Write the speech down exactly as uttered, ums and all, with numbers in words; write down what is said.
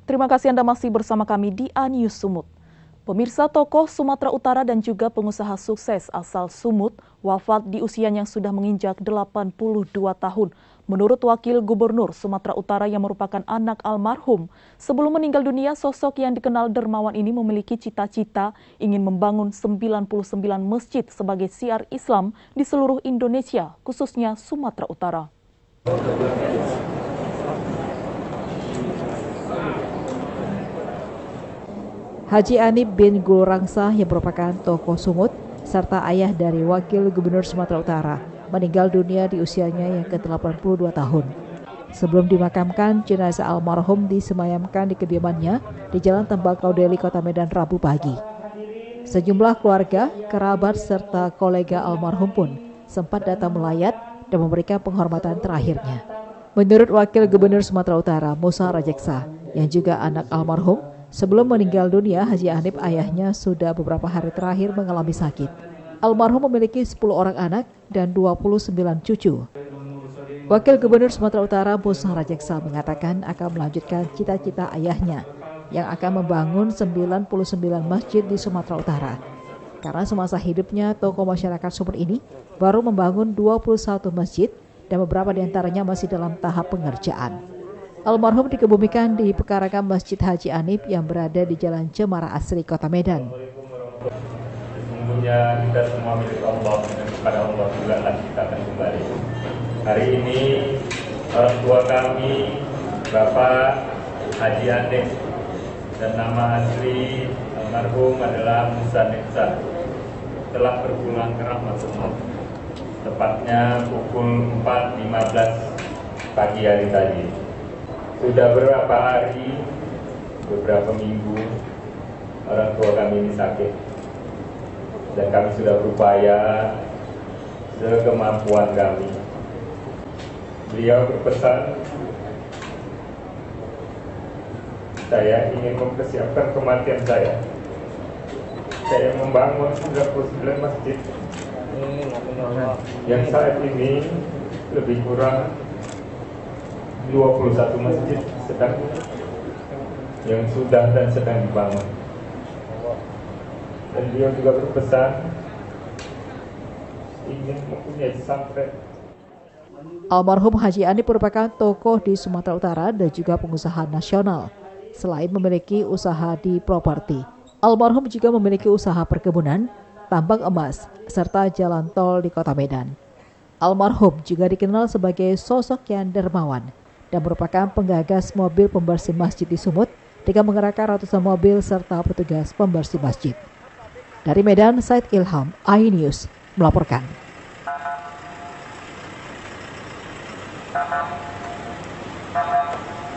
Terima kasih Anda masih bersama kami di A News Sumut. Pemirsa, tokoh Sumatera Utara dan juga pengusaha sukses asal Sumut wafat di usia yang sudah menginjak delapan puluh dua tahun. Menurut Wakil Gubernur Sumatera Utara yang merupakan anak almarhum, sebelum meninggal dunia sosok yang dikenal dermawan ini memiliki cita-cita ingin membangun sembilan puluh sembilan masjid sebagai syiar Islam di seluruh Indonesia, khususnya Sumatera Utara. Haji Anip bin Gulrangsah yang merupakan tokoh Sumut serta ayah dari Wakil Gubernur Sumatera Utara meninggal dunia di usianya yang ke delapan puluh dua tahun. Sebelum dimakamkan, jenazah almarhum disemayamkan di kediamannya di Jalan Tembakau Deli, Kota Medan, Rabu pagi. Sejumlah keluarga, kerabat serta kolega almarhum pun sempat datang melayat dan memberikan penghormatan terakhirnya. Menurut Wakil Gubernur Sumatera Utara, Musa Rajeksa, yang juga anak almarhum, sebelum meninggal dunia, Haji Anip ayahnya sudah beberapa hari terakhir mengalami sakit. Almarhum memiliki sepuluh orang anak dan dua puluh sembilan cucu. Wakil Gubernur Sumatera Utara Musa Rajeksa mengatakan akan melanjutkan cita-cita ayahnya yang akan membangun sembilan puluh sembilan masjid di Sumatera Utara. Karena semasa hidupnya tokoh masyarakat Sumut ini baru membangun dua puluh satu masjid dan beberapa diantaranya masih dalam tahap pengerjaan. Almarhum dikebumikan di pekarangan Masjid Haji Anip yang berada di Jalan Cemara Asri, Kota Medan. Sesungguhnya kita semua milik Allah dan kepada Allah juga lah kita akan kembali. Hari ini orang tua kami, Bapak Haji Anip, dan nama asli almarhum adalah Musa Neksa, telah berpulang ke rahmatullah. Tepatnya pukul empat lima belas pagi hari tadi. Sudah beberapa hari, beberapa minggu, orang tua kami ini sakit. Dan kami sudah berupaya sekemampuan kami. Beliau berpesan, saya ingin mempersiapkan kematian saya. Saya membangun sembilan puluh sembilan masjid. Yang saat ini lebih kurang dua puluh satu masjid sedang yang sudah dan sedang dibangun. Dan beliau juga berpesan ingin mempunyai pesantren. Almarhum Haji Anip merupakan tokoh di Sumatera Utara dan juga pengusaha nasional. Selain memiliki usaha di properti, almarhum juga memiliki usaha perkebunan, tambang emas, serta jalan tol di Kota Medan. Almarhum juga dikenal sebagai sosok yang dermawan dan merupakan penggagas mobil pembersih masjid di Sumut dengan mengerahkan ratusan mobil serta petugas pembersih masjid. Dari Medan, Said Ilham, iNews melaporkan. Thank you.